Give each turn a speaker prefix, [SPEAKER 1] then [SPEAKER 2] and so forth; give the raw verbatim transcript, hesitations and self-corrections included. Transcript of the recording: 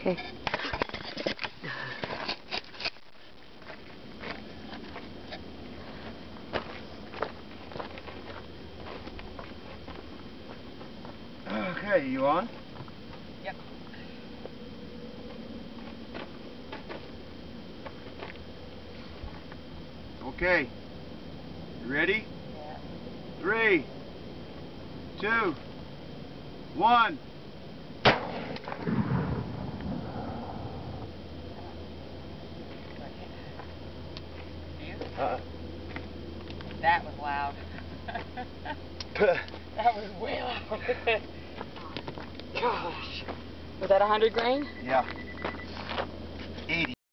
[SPEAKER 1] Okay.
[SPEAKER 2] Okay, you on?
[SPEAKER 1] Yep.
[SPEAKER 2] Okay. You ready?
[SPEAKER 1] Yeah.
[SPEAKER 2] Three, two, one.
[SPEAKER 1] You?
[SPEAKER 2] Uh-uh.
[SPEAKER 1] That was loud. That was way loud. Gosh. Was that a hundred grain?
[SPEAKER 2] Yeah. eighty.